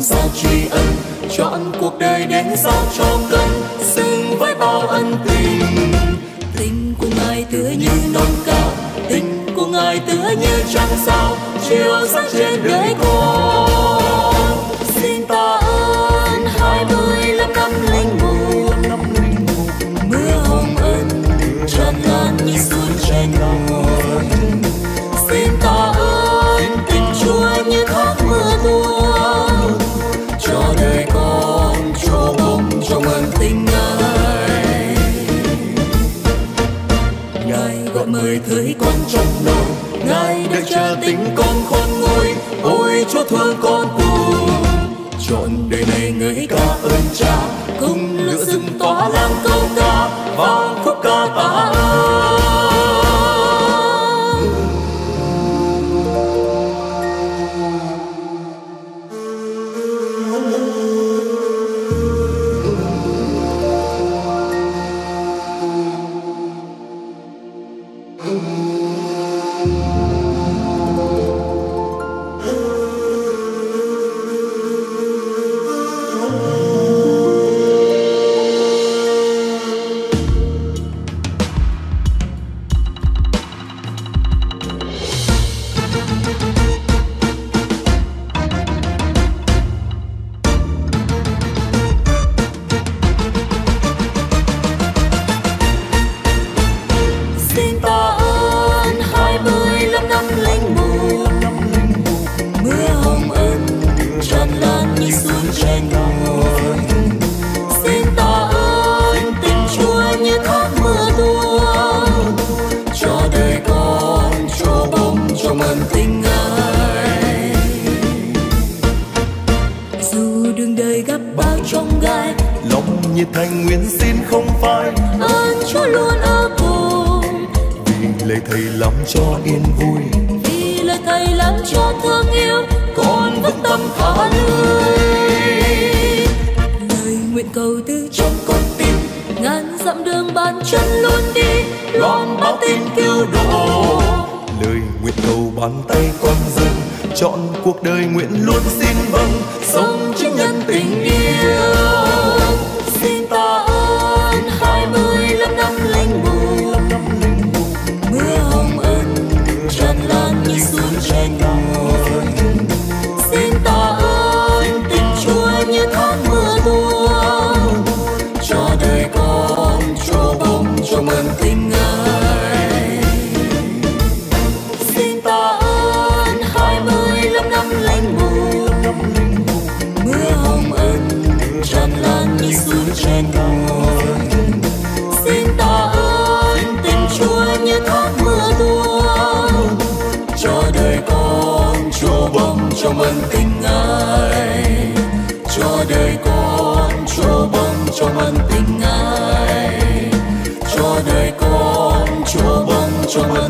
sao tri ân, chọn cuộc đời đến sao cho cân xứng với bao ân tình. Tình của Ngài tựa như non cao, tình của Ngài tựa như trăng sao chiếu sáng trên đời con. Xin tạ ơn 25 năm linh mục, mưa hồng ân tràn lan như suối chảy nguồn. Xin tạ ơn tình Chúa như thác mưa tuôn, cho đời con cho bông trong ơn tình Ngài. Ngài gọi mời thời con trong nôi, Ngài đang chờ tính con khôn nguôi. Ôi Chúa thương con cùng, chọn đời này ngợi ca ơn Cha, cùng lửa rừng tỏa lan câu ca vang khúc ca tạ ơn. Như thành nguyên xin không phai, ơn Chúa luôn ở cùng. Vì lời Thầy làm cho yên vui, vì lời Thầy làm cho thương yêu, con vững tâm thả lưới. Lời nguyện cầu từ trong con tim, ngàn dặm đường bàn chân luôn đi, loan báo tin cứu độ. Lời nguyện cầu bàn tay con dâng, chọn cuộc đời nguyện luôn xin vâng, sống chứng nhân tình yêu. Xin tạ ơn 25 năm linh mục, mưa hồng ân tràn lan như suối chảy nguồn. Xin tạ ơn tình Chúa như thác mưa tuôn, cho đời con cho bông trong ơn tình Ngài. Xin tạ ơn 25 năm linh mục, mưa hồng ân tràn lan như suối chảy nguồn. Xin tạ ơn tình Chúa như thác mưa tuôn, cho đời con cho bông trong ơn tình Ngài. Cho đời con cho bông trong ơn tình Ngài. Cho đời con cho bông trong ơn